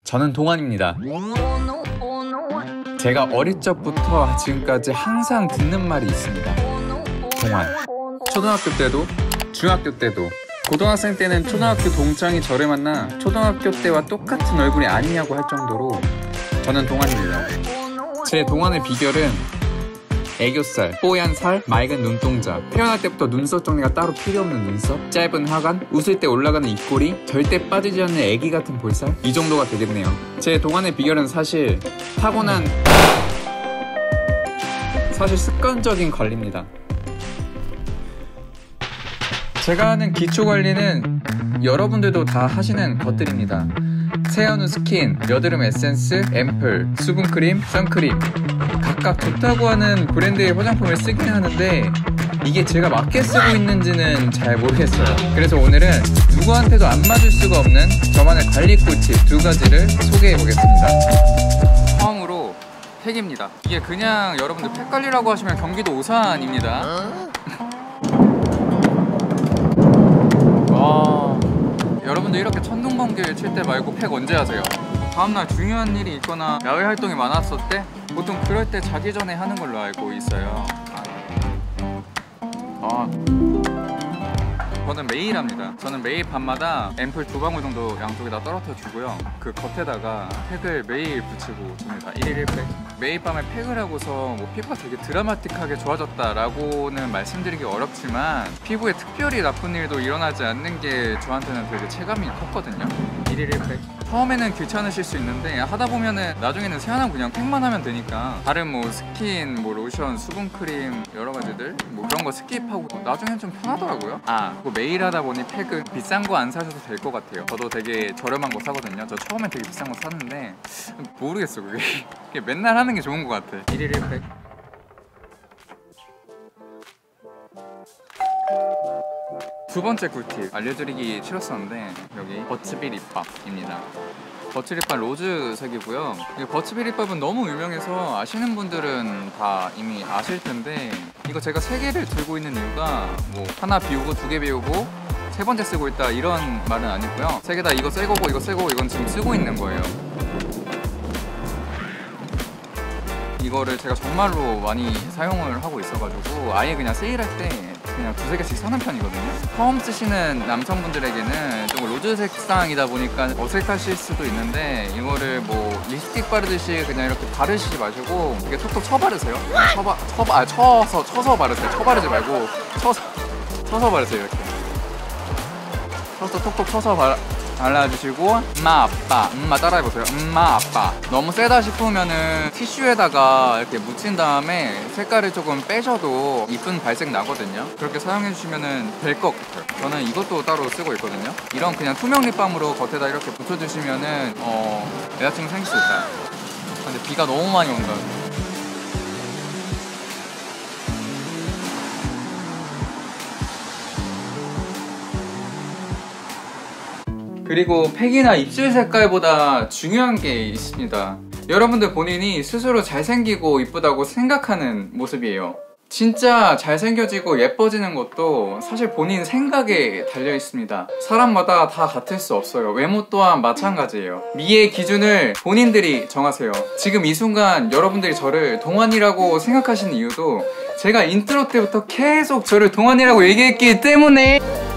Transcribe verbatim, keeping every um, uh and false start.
저는 동안입니다. 제가 어릴 적부터 지금까지 항상 듣는 말이 있습니다. 동안. 초등학교 때도, 중학교 때도, 고등학생 때는 초등학교 동창이 저를 만나 초등학교 때와 똑같은 얼굴이 아니냐고 할 정도로 저는 동안입니다. 제 동안의 비결은 애교살, 뽀얀 살, 맑은 눈동자, 태어날 때부터 눈썹 정리가 따로 필요 없는 눈썹, 짧은 하관, 웃을 때 올라가는 입꼬리, 절대 빠지지 않는 애기 같은 볼살, 이 정도가 되겠네요. 제 동안의 비결은 사실 타고난 사실 습관적인 관리입니다. 제가 하는 기초관리는 여러분들도 다 하시는 것들입니다. 세안후 스킨, 여드름 에센스, 앰플, 수분크림, 선크림, 각각 좋다고 하는 브랜드의 화장품을 쓰긴 하는데 이게 제가 맞게 쓰고 있는지는 잘 모르겠어요. 그래서 오늘은 누구한테도 안 맞을 수가 없는 저만의 관리 꿀팁 두 가지를 소개해 보겠습니다. 처음으로 팩입니다. 이게 그냥 여러분들 팩 관리라고 하시면 경기도 오산입니다. 와, 여러분들 이렇게 천둥번개를 칠 때 말고 팩 언제 하세요? 다음날 중요한 일이 있거나 야외 활동이 많았을 때 보통 그럴 때 자기 전에 하는 걸로 알고 있어요. 아, 저는 매일 합니다. 저는 매일 밤마다 앰플 두 방울 정도 양쪽에다 떨어뜨려 주고요. 그 겉에다가 팩을 매일 붙이고 줍니다. 일일 일 팩. 매일 밤에 팩을 하고서 뭐 피부가 되게 드라마틱하게 좋아졌다라고는 말씀드리기 어렵지만 피부에 특별히 나쁜 일도 일어나지 않는 게 저한테는 되게 체감이 컸거든요. 일일 일 팩. 처음에는 귀찮으실 수 있는데 하다 보면은 나중에는 세안하고 그냥 팩만 하면 되니까 다른 뭐 스킨, 뭐 로션, 수분크림 여러 가지들 뭐 그런 거 스킵하고 나중엔 좀 편하더라고요. 아, 그리고 매일 하다 보니 팩은 비싼 거 안 사셔도 될 것 같아요. 저도 되게 저렴한 거 사거든요. 저 처음엔 되게 비싼 거 샀는데 모르겠어 그게. 그게 맨날 하는 게 좋은 것 같아. 일일 일 팩. 두 번째 꿀팁 알려드리기 싫었었는데 여기 버츠비 립밤입니다. 버츠 립밤 로즈색이고요. 버츠비 립밤은 너무 유명해서 아시는 분들은 다 이미 아실 텐데 이거 제가 세 개를 들고 있는 이유가 뭐 하나 비우고 두 개 비우고 세 번째 쓰고 있다 이런 말은 아니고요. 세 개 다 이거 새 거고 이거 새 거고 이건 지금 쓰고 있는 거예요. 이거를 제가 정말로 많이 사용을 하고 있어가지고 아예 그냥 세일할 때 그냥 두세 개씩 사는 편이거든요. 처음 쓰시는 남성분들에게는 좀 로즈 색상이다 보니까 어색하실 수도 있는데 이거를 뭐 립스틱 바르듯이 그냥 이렇게 바르시지 마시고 이게 톡톡 쳐 바르세요. 쳐바, 쳐바, 아, 쳐서, 쳐서 바르세요. 쳐 바르지 말고 쳐서, 쳐서 바르세요. 이렇게 쳐서 톡톡 쳐서 바르 발라주시고 엄마 아빠 엄마 따라해보세요. 엄마 아빠. 너무 세다 싶으면은 티슈에다가 이렇게 묻힌 다음에 색깔을 조금 빼셔도 이쁜 발색 나거든요. 그렇게 사용해주시면 될 것 같아요. 저는 이것도 따로 쓰고 있거든요. 이런 그냥 투명 립밤으로 겉에다 이렇게 붙여주시면은 어, 여자친구 생길 수 있다. 근데 비가 너무 많이 온다. 그리고 팩이나 입술 색깔보다 중요한 게 있습니다. 여러분들 본인이 스스로 잘생기고 이쁘다고 생각하는 모습이에요. 진짜 잘생겨지고 예뻐지는 것도 사실 본인 생각에 달려 있습니다. 사람마다 다 같을 수 없어요. 외모 또한 마찬가지예요. 미의 기준을 본인들이 정하세요. 지금 이 순간 여러분들이 저를 동안이라고 생각하시는 이유도 제가 인트로 때부터 계속 저를 동안이라고 얘기했기 때문에